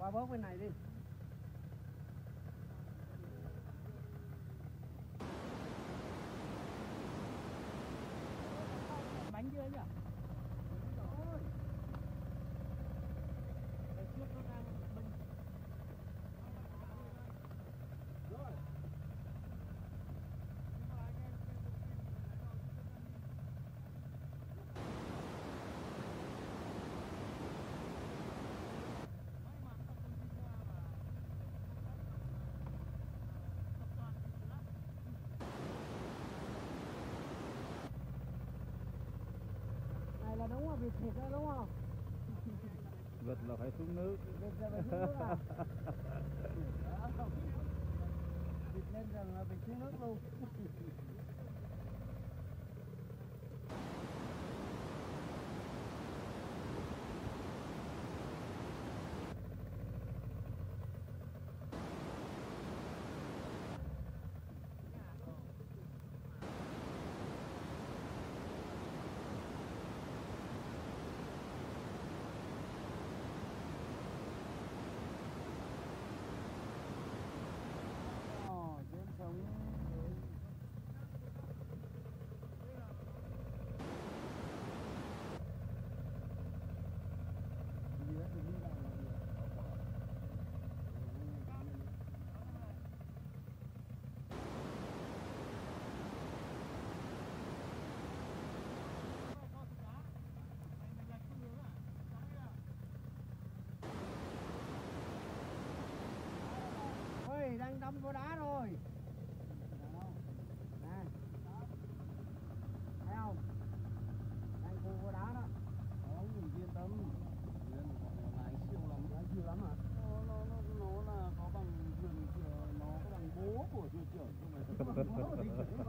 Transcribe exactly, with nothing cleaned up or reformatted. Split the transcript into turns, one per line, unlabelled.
Qua bớt bên này đi. Bánh chưa nhỉ? Là đúng không? Vịt thịt đó đúng không?
Vịt là phải xuống nước.
Vịt là phải xuống nước à? Vịt lên rừng là vịt xuống nước luôn. Ôi, đang đâm vô đá rồi. Nè, thấy không? Đang cua vô đá đó.
Không, mình yên tâm. Lái siêu lắm.
Lái siêu lắm hả?
Nó, nó, nó, nó là có bằng thuyền, nó có bằng bố của thuyền trưởng. Không phải bố của thuyền trưởng.